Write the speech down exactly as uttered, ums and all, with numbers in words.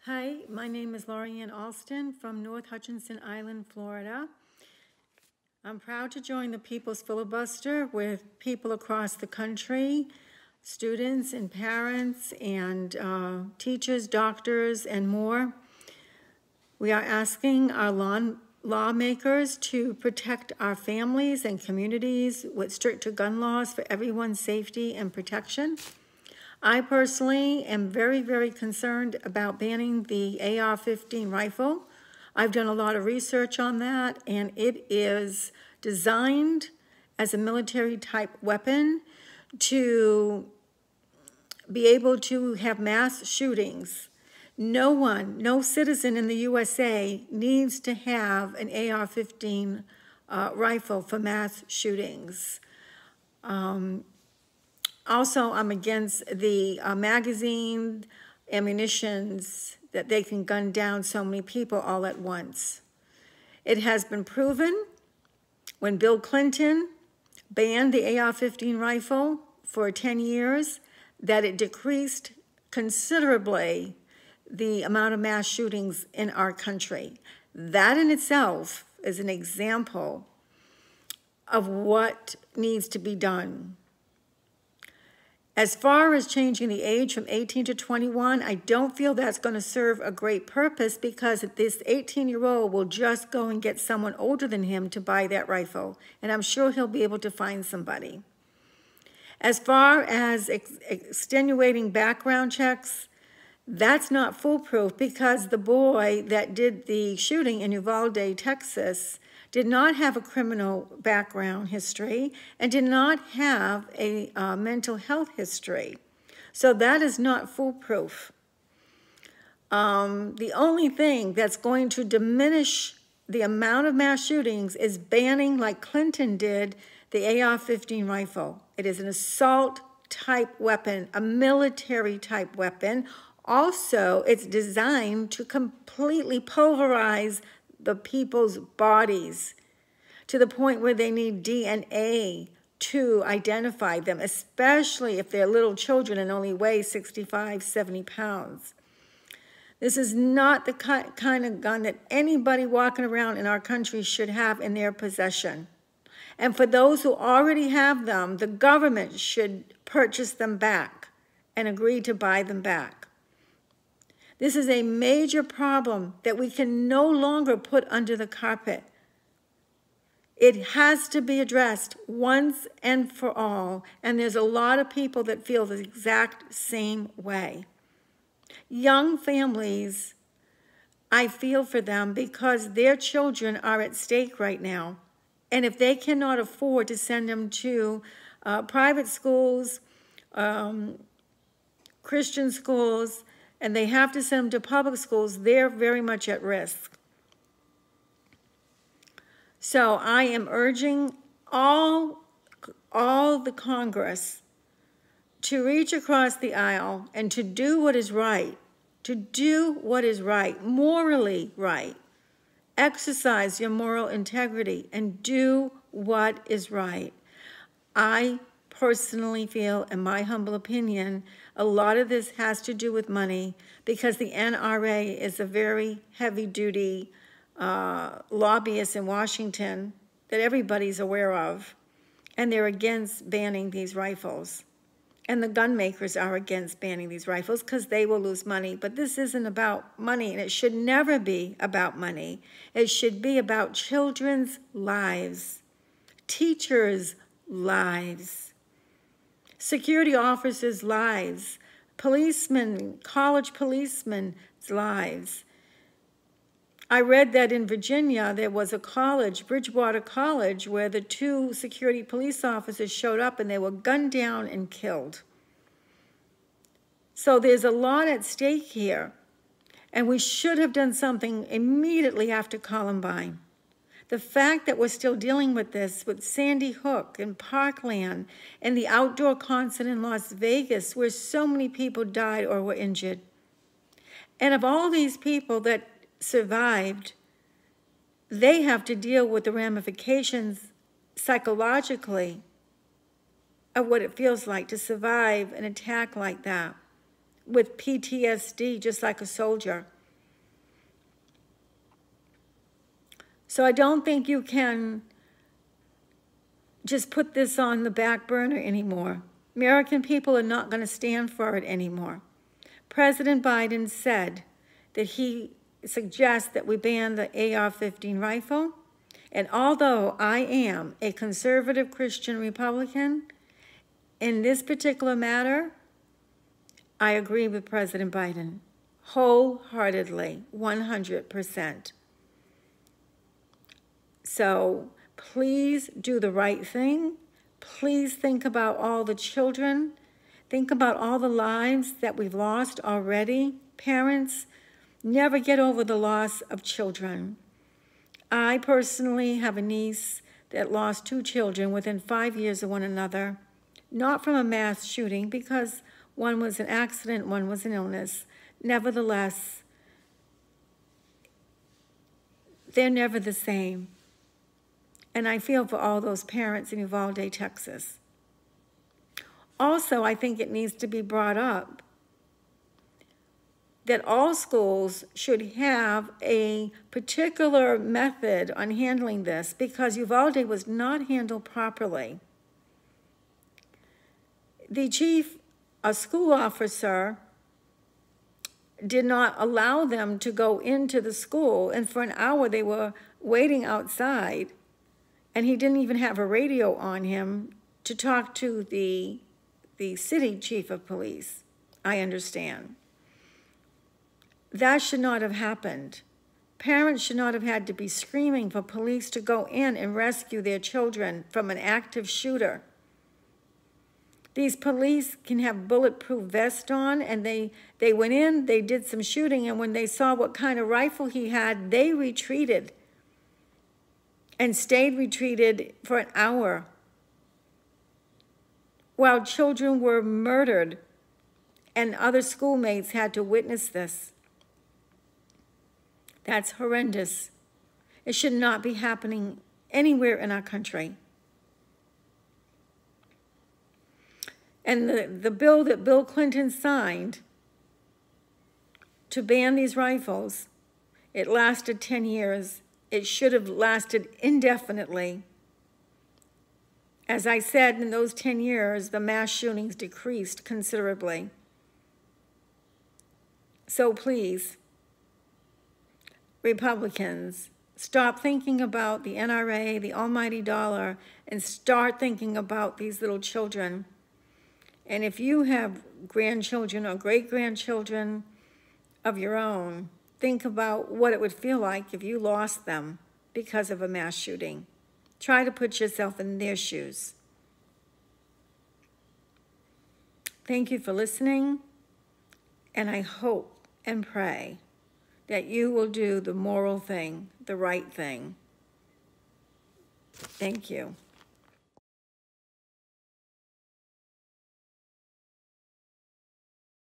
Hi, my name is Laurie Ann Alston from North Hutchinson Island, Florida. I'm proud to join the People's Filibuster with people across the country, students and parents and uh, teachers, doctors, and more. We are asking our law lawmakers to protect our families and communities with stricter gun laws for everyone's safety and protection. I personally am very, very concerned about banning the A R fifteen rifle. I've done a lot of research on that, and it is designed as a military type weapon to be able to have mass shootings. No one, no citizen in the U S A needs to have an A R fifteen uh, rifle for mass shootings. Um, Also, I'm against the uh, magazine ammunitions that they can gun down so many people all at once. It has been proven when Bill Clinton banned the A R fifteen rifle for ten years that it decreased considerably the amount of mass shootings in our country. That in itself is an example of what needs to be done. As far as changing the age from eighteen to twenty-one, I don't feel that's going to serve a great purpose, because this eighteen-year-old will just go and get someone older than him to buy that rifle, and I'm sure he'll be able to find somebody. As far as ex extenuating background checks, that's not foolproof, because the boy that did the shooting in Uvalde, Texas, did not have a criminal background history and did not have a uh, mental health history. So that is not foolproof. Um, the only thing that's going to diminish the amount of mass shootings is banning, like Clinton did, the A R fifteen rifle. It is an assault type weapon, a military type weapon. Also, it's designed to completely pulverize the people's bodies to the point where they need D N A to identify them, especially if they're little children and only weigh sixty-five, seventy pounds. This is not the kind of gun that anybody walking around in our country should have in their possession. And for those who already have them, the government should purchase them back and agree to buy them back. This is a major problem that we can no longer put under the carpet. It has to be addressed once and for all, and there's a lot of people that feel the exact same way. Young families, I feel for them because their children are at stake right now. And if they cannot afford to send them to uh, private schools, um, Christian schools, and they have to send them to public schools, they're very much at risk. So I am urging all, all the Congress to reach across the aisle and to do what is right, to do what is right, morally right. Exercise your moral integrity and do what is right. I personally feel, in my humble opinion, a lot of this has to do with money, because the N R A is a very heavy-duty uh, lobbyist in Washington that everybody's aware of, and they're against banning these rifles. And the gun makers are against banning these rifles because they will lose money. But this isn't about money, and it should never be about money. It should be about children's lives, teachers' lives, security officers' lives, policemen, college policemen's lives. I read that in Virginia there was a college, Bridgewater College, where the two security police officers showed up and they were gunned down and killed. So there's a lot at stake here, and we should have done something immediately after Columbine. The fact that we're still dealing with this with Sandy Hook and Parkland and the outdoor concert in Las Vegas, where so many people died or were injured. And of all these people that survived, they have to deal with the ramifications psychologically of what it feels like to survive an attack like that with P T S D, just like a soldier. So I don't think you can just put this on the back burner anymore. American people are not going to stand for it anymore. President Biden said that he suggests that we ban the A R fifteen rifle. And although I am a conservative Christian Republican, in this particular matter, I agree with President Biden wholeheartedly, one hundred percent. So please do the right thing. Please think about all the children. Think about all the lives that we've lost already. Parents, never get over the loss of children. I personally have a niece that lost two children within five years of one another, not from a mass shooting, because one was an accident, one was an illness. Nevertheless, they're never the same. And I feel for all those parents in Uvalde, Texas. Also, I think it needs to be brought up that all schools should have a particular method on handling this, because Uvalde was not handled properly. The chief, a school officer, did not allow them to go into the school, and for an hour they were waiting outside, and he didn't even have a radio on him to talk to the, the city chief of police. I understand. That should not have happened. Parents should not have had to be screaming for police to go in and rescue their children from an active shooter. These police can have bulletproof vests on, and they, they went in, they did some shooting, and when they saw what kind of rifle he had, they retreated and stayed retreated for an hour while children were murdered, and other schoolmates had to witness this. That's horrendous. It should not be happening anywhere in our country. And the, the bill that Bill Clinton signed to ban these rifles, it lasted ten years. It should have lasted indefinitely. As I said, in those ten years, the mass shootings decreased considerably. So please, Republicans, stop thinking about the N R A, the almighty dollar, and start thinking about these little children. And if you have grandchildren or great-grandchildren of your own, think about what it would feel like if you lost them because of a mass shooting. Try to put yourself in their shoes. Thank you for listening, and I hope and pray that you will do the moral thing, the right thing. Thank you.